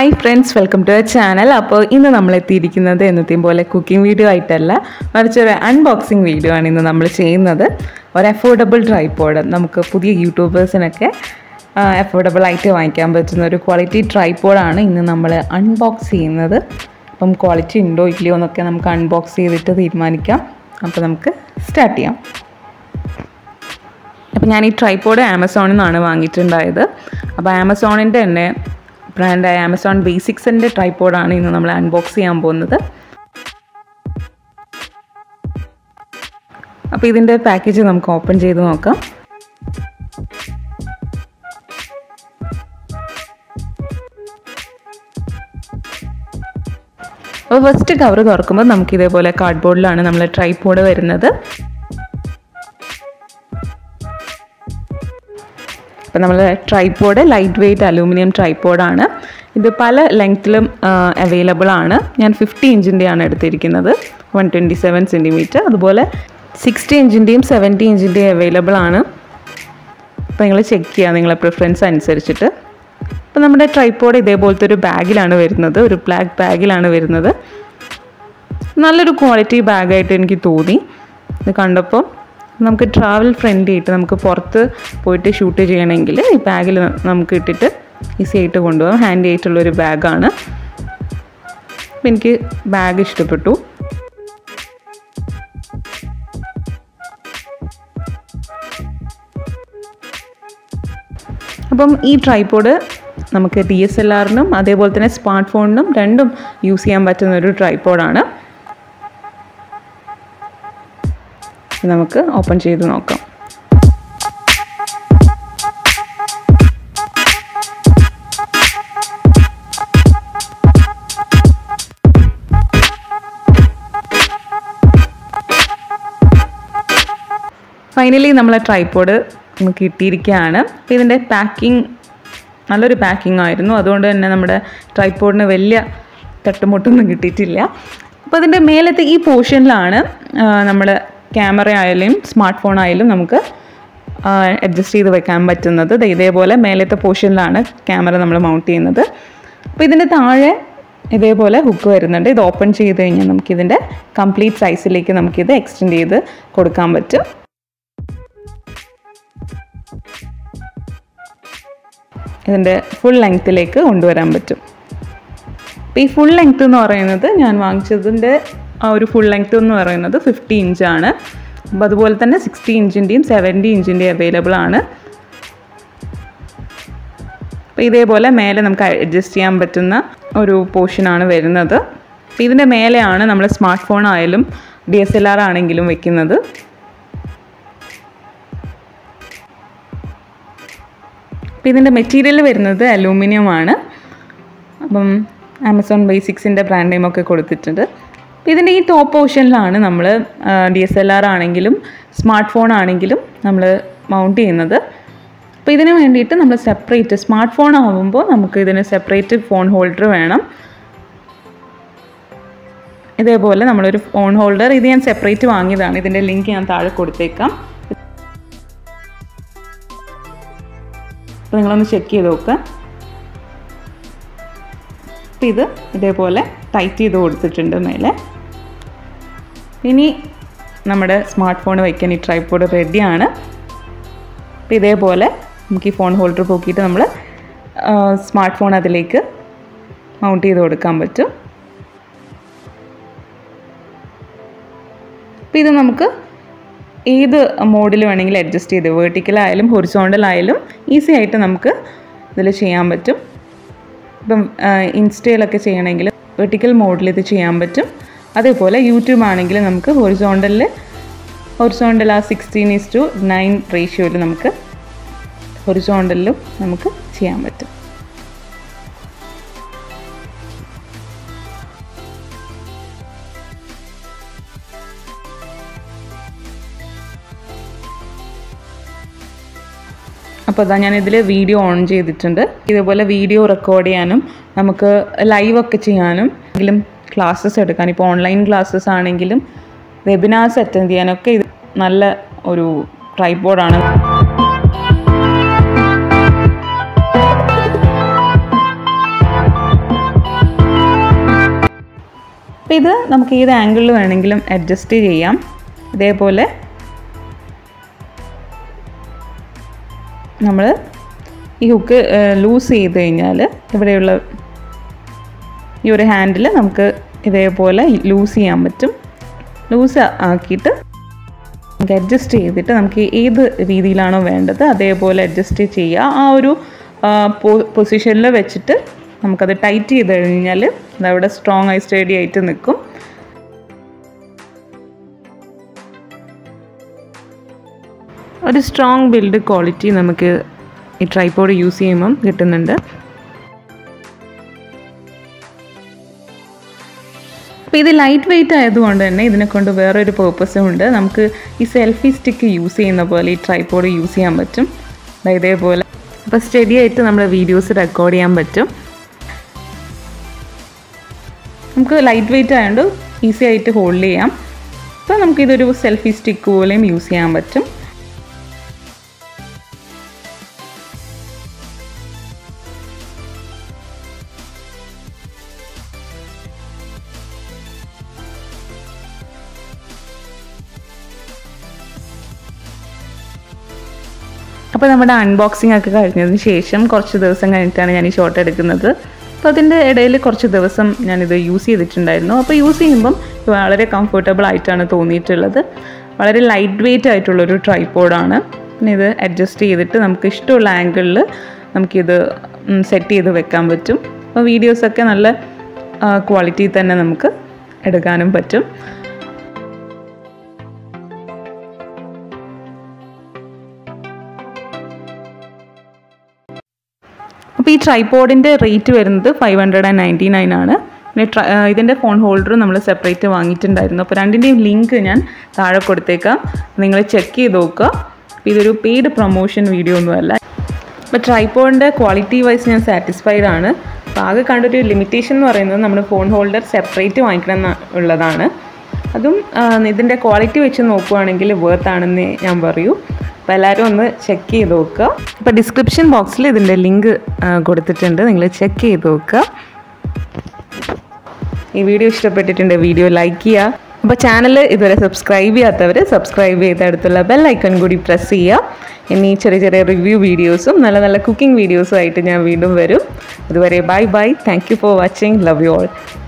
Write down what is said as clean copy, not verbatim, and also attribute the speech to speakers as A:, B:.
A: Hi friends, welcome to our channel. അപ്പോൾ ഇന്ന് നമ്മൾ എത്തിയിരിക്കുന്നത് എന്നത്തെയും പോലെ കുക്കിംഗ് വീഡിയോ ആയിട്ടല്ല, മറിച്ച് ഒരു അൺബോക്സിംഗ് വീഡിയോ ആണ് ഇന്ന് നമ്മൾ ചെയ്യുന്നത്. ഒരു അഫോർഡബിൾ ട്രൈപോഡ്, നമുക്ക് പുതിയ യൂട്യൂബേഴ്സിനൊക്കെ അഫോർഡബിൾ ആയിട്ട് വാങ്ങിക്കാൻ പറ്റുന്ന ഒരു ക്വാളിറ്റി ട്രൈപോഡാണ് ഇന്ന് നമ്മൾ അൺബോക്സ് ചെയ്യുന്നത്. അപ്പം ക്വാളിറ്റി ഉണ്ടോ ഇല്ലയോ എന്നൊക്കെ നമുക്ക് അൺബോക്സ് ചെയ്തിട്ട് തീരുമാനിക്കാം. അപ്പോൾ നമുക്ക് സ്റ്റാർട്ട് ചെയ്യാം. അപ്പോൾ ഞാൻ ഈ ട്രൈപോഡ് ആമസോണിൽ നിന്നാണ് വാങ്ങിയിട്ടുണ്ടായത്. അപ്പോൾ ആമസോണിൻ്റെ തന്നെ ബ്രാൻഡായ ആമസോൺ ബേസിക്സിൻ്റെ ട്രൈപോഡാണ് ഇന്ന് നമ്മൾ അൺബോക്സ് ചെയ്യാൻ പോകുന്നത്. അപ്പോൾ ഇതിൻ്റെ പാക്കേജ് നമുക്ക് ഓപ്പൺ ചെയ്ത് നോക്കാം. അപ്പോൾ ഫസ്റ്റ് കവർ തുറക്കുമ്പോൾ നമുക്ക് ഇതേപോലെ കാർഡ്ബോർഡിലാണ് നമ്മൾ ട്രൈപോഡ് വരുന്നത്. അപ്പോൾ നമ്മൾ ട്രൈപോഡ് ലൈറ്റ് വെയ്റ്റ് അലൂമിനിയം ട്രൈപോഡാണ്. ഇത് പല ലെങ്ത്തിലും അവൈലബിൾ ആണ്. ഞാൻ 50 ഇഞ്ചിൻ്റെയാണ് എടുത്തിരിക്കുന്നത്, 127 സെൻറ്റിമീറ്റർ. അതുപോലെ 60 ഇഞ്ചിൻ്റെയും 70 ഇഞ്ചിൻ്റെയും അവൈലബിൾ ആണ്. അപ്പോൾ നിങ്ങൾ ചെക്ക് ചെയ്യുക നിങ്ങളെ പ്രിഫറൻസ് അനുസരിച്ചിട്ട്. അപ്പോൾ നമ്മുടെ ട്രൈപോഡ് ഇതേപോലത്തെ ഒരു ബാഗിലാണ് വരുന്നത്, ഒരു ബ്ലാക്ക് ബാഗിലാണ് വരുന്നത്. നല്ലൊരു ക്വാളിറ്റി ബാഗായിട്ട് എനിക്ക് തോന്നി. ഇത് കണ്ടപ്പോൾ നമുക്ക് ട്രാവൽ ഫ്രണ്ട്ലി ആയിട്ട് നമുക്ക് പുറത്ത് പോയിട്ട് ഷൂട്ട് ചെയ്യണമെങ്കിൽ ഈ ബാഗിൽ നമുക്ക് ഇട്ടിട്ട് ഈസി ആയിട്ട് കൊണ്ടുപോകാം. ഹാൻഡി ആയിട്ടുള്ളൊരു ബാഗാണ്. അപ്പം എനിക്ക് ബാഗ് ഇഷ്ടപ്പെട്ടു. അപ്പം ഈ ട്രൈപോഡ് നമുക്ക് DSLR-നും അതേപോലെ തന്നെ സ്മാർട്ട് ഫോണിനും രണ്ടും യൂസ് ചെയ്യാൻ പറ്റുന്ന ഒരു ട്രൈപോഡാണ്. നമുക്ക് ഓപ്പൺ ചെയ്ത് നോക്കാം. ഫൈനലി നമ്മളെ ട്രൈപോഡ് നമുക്ക് കിട്ടിയിരിക്കുകയാണ്. അപ്പോൾ ഇതിൻ്റെ പാക്കിംഗ് നല്ലൊരു പാക്കിംഗ് ആയിരുന്നു. അതുകൊണ്ട് തന്നെ നമ്മുടെ ട്രൈപോഡിന് വലിയ തട്ടുമുട്ടൊന്നും കിട്ടിയിട്ടില്ല. അപ്പോൾ അതിൻ്റെ മേലത്തെ ഈ പോർഷനിലാണ് നമ്മൾ ക്യാമറ ആയാലും സ്മാർട്ട് ഫോൺ ആയാലും നമുക്ക് അഡ്ജസ്റ്റ് ചെയ്ത് വെക്കാൻ പറ്റുന്നത്. ഇതേപോലെ മേലത്തെ പോർഷനിലാണ് ക്യാമറ നമ്മൾ മൗണ്ട് ചെയ്യുന്നത്. അപ്പോൾ ഇതിൻ്റെ താഴെ ഇതേപോലെ ഹുക്ക് വരുന്നുണ്ട്. ഇത് ഓപ്പൺ ചെയ്ത് കഴിഞ്ഞാൽ നമുക്കിതിൻ്റെ കംപ്ലീറ്റ് സൈസിലേക്ക് നമുക്കിത് എക്സ്റ്റെൻഡ് ചെയ്ത് കൊടുക്കാൻ പറ്റും. ഇതിൻ്റെ ഫുൾ ലെങ്ത്തിലേക്ക് കൊണ്ടുവരാൻ പറ്റും. അപ്പോൾ ഈ ഫുൾ ലെങ്ത്ത് എന്ന് പറയുന്നത് ഞാൻ വാങ്ങിച്ചതിൻ്റെ ആ ഒരു ഫുൾ ലെങ്ത്ത് എന്ന് പറയുന്നത് 50 ഇഞ്ചാണ്. അപ്പോൾ അതുപോലെ തന്നെ 60 ഇഞ്ചിൻ്റെയും 70 ഇഞ്ചിൻ്റെയും അവൈലബിൾ ആണ്. അപ്പോൾ ഇതേപോലെ മേലെ നമുക്ക് അഡ്ജസ്റ്റ് ചെയ്യാൻ പറ്റുന്ന ഒരു പോർഷനാണ് വരുന്നത്. അപ്പോൾ ഇതിൻ്റെ മേലെയാണ് നമ്മൾ സ്മാർട്ട് ഫോൺ ആയാലും DSLR ആണെങ്കിലും വെക്കുന്നത്. അപ്പോൾ ഇതിൻ്റെ മെറ്റീരിയൽ വരുന്നത് അലൂമിനിയം ആണ്. അപ്പം ആമസോൺ ബേസിക്സിൻ്റെ ബ്രാൻഡ് നെയിമൊക്കെ കൊടുത്തിട്ടുണ്ട്. ഇതിൻ്റെ ഈ ടോപ്പ് പോർഷനിലാണ് നമ്മൾ DSLR ആണെങ്കിലും സ്മാർട്ട് ഫോൺ ആണെങ്കിലും നമ്മൾ മൗണ്ട് ചെയ്യുന്നത്. അപ്പോൾ ഇതിന് വേണ്ടിയിട്ട് നമ്മൾ സെപ്പറേറ്റ് സ്മാർട്ട് ഫോൺ ആകുമ്പോൾ നമുക്ക് ഇതിന് സെപ്പറേറ്റ് ഫോൺ ഹോൾഡർ വേണം. ഇതേപോലെ നമ്മളൊരു ഫോൺ ഹോൾഡർ, ഇത് ഞാൻ സെപ്പറേറ്റ് വാങ്ങിയതാണ്. ഇതിൻ്റെ ലിങ്ക് ഞാൻ താഴെ കൊടുത്തേക്കാം. അപ്പോൾ നിങ്ങളൊന്ന് ചെക്ക് ചെയ്ത് നോക്കുക. അപ്പോൾ ഇത് ഇതേപോലെ ടൈറ്റ് ചെയ്ത് കൊടുത്തിട്ടുണ്ട് മേലെ. ഇനി നമ്മുടെ സ്മാർട്ട് ഫോൺ വയ്ക്കാൻ ഈ ട്രൈപോഡ് റെഡിയാണ്. അപ്പോൾ ഇതേപോലെ നമുക്ക് ഈ ഫോൺ ഹോൾഡർ പോക്കിയിട്ട് നമ്മൾ സ്മാർട്ട് ഫോൺ അതിലേക്ക് മൗണ്ട് ചെയ്ത് കൊടുക്കാൻ പറ്റും. അപ്പോൾ ഇത് നമുക്ക് ഏത് മോഡിൽ വേണമെങ്കിലും അഡ്ജസ്റ്റ് ചെയ്ത് വേർട്ടിക്കലായാലും ഹൊറിസോണ്ടലായാലും ഈസി ആയിട്ട് നമുക്ക് ഇതിൽ ചെയ്യാൻ പറ്റും. ഇപ്പം ഇൻസ്റ്റയിലൊക്കെ ചെയ്യണമെങ്കിൽ വെർട്ടിക്കൽ മോഡിൽ ഇത് ചെയ്യാൻ പറ്റും. അതേപോലെ യൂട്യൂബ് ആണെങ്കിൽ നമുക്ക് ഹൊറിസോണ്ടൽ ആ 16:9 റേഷ്യോയിൽ നമുക്ക് ഹൊറിസോണ്ടലിലും നമുക്ക് ചെയ്യാൻ പറ്റും. അപ്പോൾ അതാ ഞാനിതിൽ വീഡിയോ ഓൺ ചെയ്തിട്ടുണ്ട്. ഇതേപോലെ വീഡിയോ റെക്കോർഡ് ചെയ്യാനും നമുക്ക് ലൈവൊക്കെ ചെയ്യാനും എങ്കിലും ക്ലാസ്സസ് എടുക്കാൻ, ഇപ്പോൾ ഓൺലൈൻ ക്ലാസ്സസ് ആണെങ്കിലും വെബിനാർസ് അറ്റൻഡ് ചെയ്യാനൊക്കെ ഇത് നല്ല ഒരു ട്രൈപോഡാണ്. അപ്പോൾ ഇത് നമുക്ക് ഏത് ആംഗിളിൽ വേണമെങ്കിലും അഡ്ജസ്റ്റ് ചെയ്യാം. ഇതേപോലെ നമ്മൾ ഈ ഹുക്ക് ലൂസ് ചെയ്ത് കഴിഞ്ഞാൽ ഇവിടെയുള്ള ഈ ഒരു ഹാൻഡിൽ നമുക്ക് ഇതേപോലെ ലൂസ് ചെയ്യാൻ പറ്റും. ലൂസ് ആക്കിയിട്ട് നമുക്ക് അഡ്ജസ്റ്റ് ചെയ്തിട്ട് നമുക്ക് ഏത് രീതിയിലാണോ വേണ്ടത് അതേപോലെ അഡ്ജസ്റ്റ് ചെയ്യുക. ആ ഒരു പൊസിഷനിൽ വെച്ചിട്ട് നമുക്കത് ടൈറ്റ് ചെയ്ത് കഴിഞ്ഞാൽ അതവിടെ സ്ട്രോങ് ആയി സ്റ്റഡി ആയിട്ട് നിൽക്കും. ഒരു സ്ട്രോങ് ബിൽഡ് ക്വാളിറ്റി നമുക്ക് ഈ ട്രൈപോഡ് യൂസ് ചെയ്യുമ്പം കിട്ടുന്നുണ്ട്. അപ്പോൾ ഇത് ലൈറ്റ് വെയ്റ്റ് ആയതുകൊണ്ട് തന്നെ ഇതിനെക്കൊണ്ട് വേറൊരു പേർപ്പസും ഉണ്ട്. നമുക്ക് ഈ സെൽഫി സ്റ്റിക്ക് യൂസ് ചെയ്യുന്ന പോലെ ഈ ട്രൈപോഡ് യൂസ് ചെയ്യാൻ പറ്റും. ഇതേപോലെ അപ്പോൾ സ്റ്റഡി ആയിട്ട് നമ്മുടെ വീഡിയോസ് റെക്കോർഡ് ചെയ്യാൻ പറ്റും. നമുക്ക് ലൈറ്റ് വെയ്റ്റ് ആയതുകൊണ്ട് ഈസി ആയിട്ട് ഹോൾഡ് ചെയ്യാം. അപ്പോൾ നമുക്കിതൊരു സെൽഫി സ്റ്റിക്ക് പോലെയും യൂസ് ചെയ്യാൻ പറ്റും. അപ്പോൾ നമ്മുടെ അൺബോക്സിംഗ് ഒക്കെ കഴിഞ്ഞതിന് ശേഷം കുറച്ച് ദിവസം കഴിഞ്ഞിട്ടാണ് ഞാൻ ഈ ഷോട്ട് എടുക്കുന്നത്. അപ്പോൾ അതിൻ്റെ ഇടയിൽ കുറച്ച് ദിവസം ഞാനിത് യൂസ് ചെയ്തിട്ടുണ്ടായിരുന്നു. അപ്പോൾ യൂസ് ചെയ്യുമ്പം വളരെ കംഫർട്ടബിൾ ആയിട്ടാണ് തോന്നിയിട്ടുള്ളത്. വളരെ ലൈറ്റ് വെയ്റ്റ് ആയിട്ടുള്ളൊരു ട്രൈപോഡാണ്. പിന്നെ ഇത് അഡ്ജസ്റ്റ് ചെയ്തിട്ട് നമുക്ക് ഇഷ്ടമുള്ള ആംഗിളിൽ നമുക്കിത് സെറ്റ് ചെയ്ത് വെക്കാൻ പറ്റും. അപ്പോൾ വീഡിയോസൊക്കെ നല്ല ക്വാളിറ്റി തന്നെ നമുക്ക് എടുക്കാനും പറ്റും. അപ്പോൾ ഈ ട്രൈപോഡിൻ്റെ റേറ്റ് വരുന്നത് 599 ആണ്. പിന്നെ ഇതിൻ്റെ ഫോൺ ഹോൾഡർ നമ്മൾ സെപ്പറേറ്റ് വാങ്ങിയിട്ടുണ്ടായിരുന്നു. അപ്പോൾ രണ്ടിൻ്റെയും ലിങ്ക് ഞാൻ താഴെ കൊടുത്തേക്കാം, നിങ്ങൾ ചെക്ക് ചെയ്ത് നോക്കുക. അപ്പോൾ ഇതൊരു പെയ്ഡ് പ്രൊമോഷൻ വീഡിയോ ഒന്നുമല്ല. അപ്പോൾ ട്രൈപോഡിൻ്റെ ക്വാളിറ്റി വൈസ് ഞാൻ സാറ്റിസ്ഫൈഡ് ആണ്. അപ്പോൾ ആകെ കണ്ടൊരു ലിമിറ്റേഷൻ എന്ന് പറയുന്നത് നമ്മൾ ഫോൺ ഹോൾഡർ സെപ്പറേറ്റ് വാങ്ങിക്കണം എന്നുള്ളതാണ്. അതും ഇതിൻ്റെ ക്വാളിറ്റി വെച്ച് നോക്കുകയാണെങ്കിൽ വർത്ത് ആണെന്ന് ഞാൻ പറയൂ. അപ്പോൾ എല്ലാവരും ഒന്ന് ചെക്ക് ചെയ്ത് നോക്കുക. അപ്പോൾ ഡിസ്ക്രിപ്ഷൻ ബോക്സിൽ ഇതിൻ്റെ ലിങ്ക് കൊടുത്തിട്ടുണ്ട്, നിങ്ങൾ ചെക്ക് ചെയ്ത് നോക്കുക. ഈ വീഡിയോ ഇഷ്ടപ്പെട്ടിട്ടുണ്ട് വീഡിയോ ലൈക്ക് ചെയ്യുക. അപ്പോൾ ചാനൽ ഇതുവരെ സബ്സ്ക്രൈബ് ചെയ്യാത്തവർ സബ്സ്ക്രൈബ് ചെയ്ത് അടുത്തുള്ള ബെൽ ഐക്കൺ കൂടി പ്രസ് ചെയ്യുക. ഇനി ചെറിയ ചെറിയ റിവ്യൂ വീഡിയോസും നല്ല നല്ല കുക്കിംഗ് വീഡിയോസും ആയിട്ട് ഞാൻ വീണ്ടും വരും. അതുവരെ bye bye. Thank you for watching. Love you all.